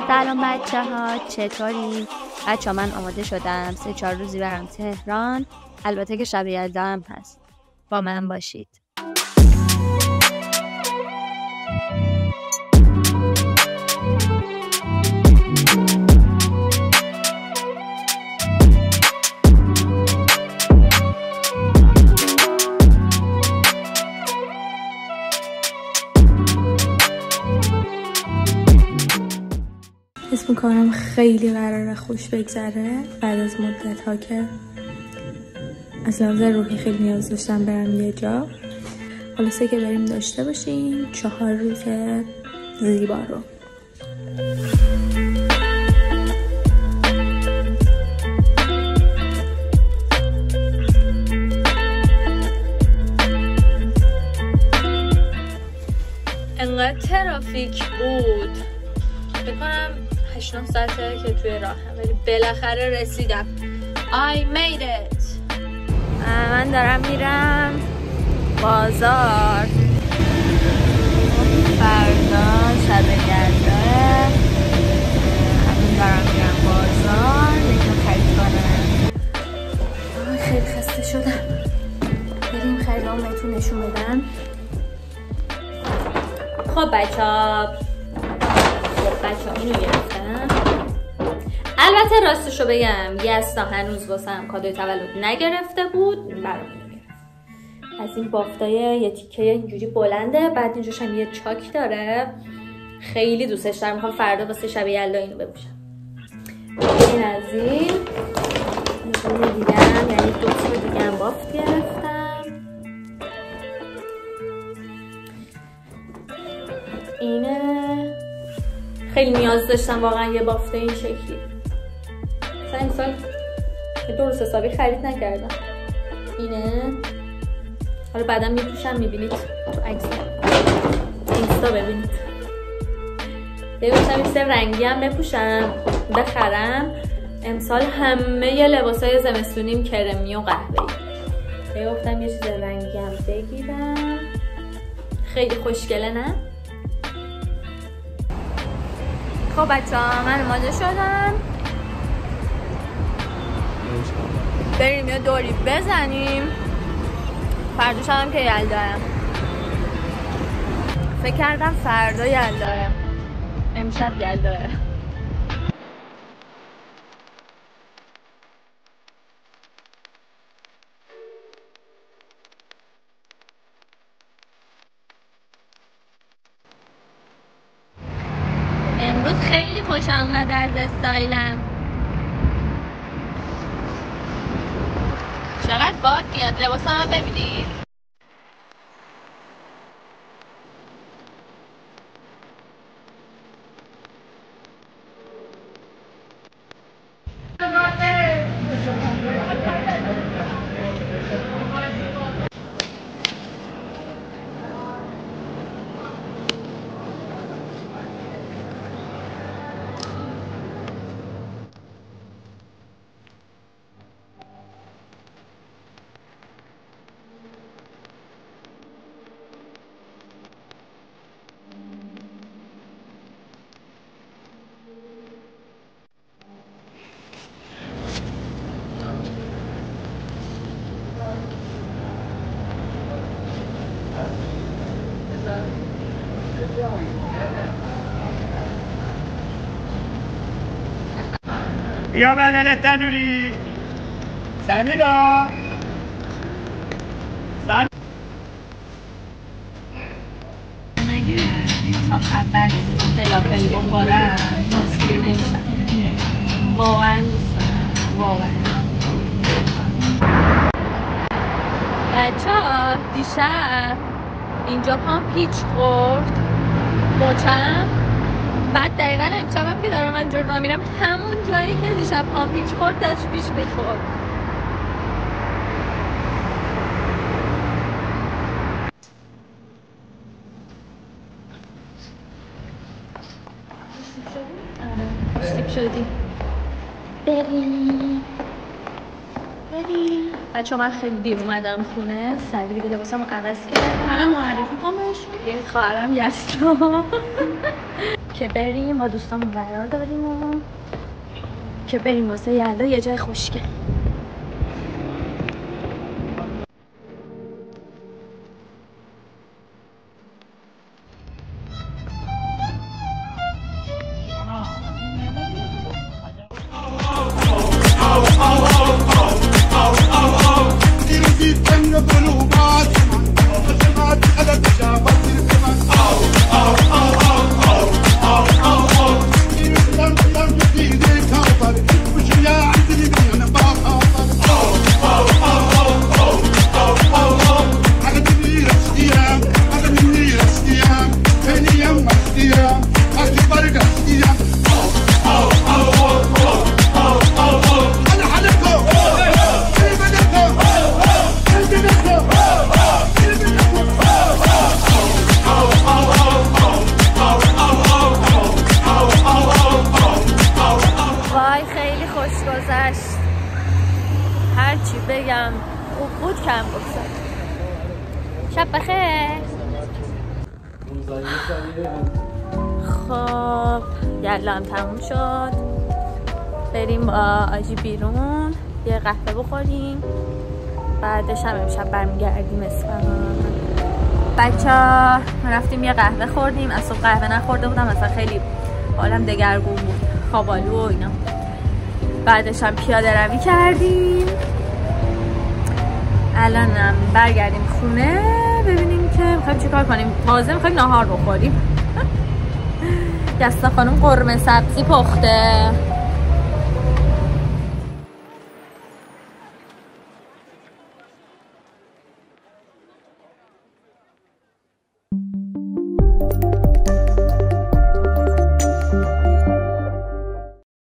سلام بچه ها، چطوری؟ بچه ها من آماده شدم 3-4 روزی برم تهران. البته که شب یلدا هم هست، با من باشید. حس میکنم خیلی قراره خوش بگذره بعد از مدت ها که از لحاظ روحی خیلی نیاز داشتم برم یه جا. خلاصه که بریم داشته باشیم 4 روز زیبا رو. انقدر ترافیک بود، بکنم 8-9 ساعته که توی راهم، ولی بالاخره رسیدم. I made it. من دارم میرم بازار. فردا شب یلداه. الان دارم میرم بازار یکم خرید کنم. خیلی خسته شدم. بریم خریدام بهتون نشون بدم. خب بچه‌ها اینو گرفتم. البته راستشو بگم یستا هنوز واسم کادوی تولد نگرفته بود، برام گرفت. از این بافتای یه تیکه اینجوری بلنده، بعد اینجاش هم یه چاک داره. خیلی دوستش دارم، میخوام فردا واسه شب یلدا اینو بپوشم. این از این دیگه هم، یعنی 2 تا دیگه هم بافت گرفتم. اینه خیلی نیاز داشتم واقعا یه بافته این شکلی. مثلا این سال درست حسابی خرید نکردم. اینه حالا بعدا میپوشم، میبینید تو عکس اینستا ببینید. گفتم این رنگی هم بپوشم بخرم. امسال همه لباسای زمستونیم کرمی و قهوه‌ای. گفتم یه چیز رنگی هم بگیرم. خیلی خوشگله نه؟ خب بچه ها من آماده شدم، بریم یه دوری بزنیم. فردا شبم که یلدایم. فکر کردم فردا یلدایم، امشب یلدایم. امروز خیلی خوشم اومد از استایلم. چقدر باد میاد. لباسم هم ببینید. یا بدن تنوری سمیرا اگه تا خبر فلافل بخورم مسکر نمیشم. واقعا واقعا بچه ها دیشب اینجا پام پیچ خورد مچم. بعد دقیقا امشبم که دارم من جور میرم همون جایی که دیشب پام پیچ خورد داشت پیش میخورد. خوشتیب شدی. بریم بچه من خیلی دیر اومدم خونه. سریع دیگه لباسم رو عوض کردم. معرفی کنم بهشون. این خواهرم یستا که بریم با دوستامون قرار داریم و که بریم واسه یلدا یه جای خوشگل. هرچی بگم خوب بود کم گفتم. شب بخیر. خب یلا هم تموم شد، بریم با آجی بیرون یه قهوه بخوریم، بعدش هم امشب برمیگردیم اصفهان. بچه‌ها رفتیم یه قهوه خوردیم، از صبح قهوه نخورده بودم، اصلا خیلی حالم دگرگون بود، خوابالو و اینا. بعدش هم پیاده روی کردیم، الانم برگردیم خونه ببینیم که میخوایم چیکار کنیم. تازه میخوایم ناهار بخوریم. یستا خانم قرمه سبزی پخته.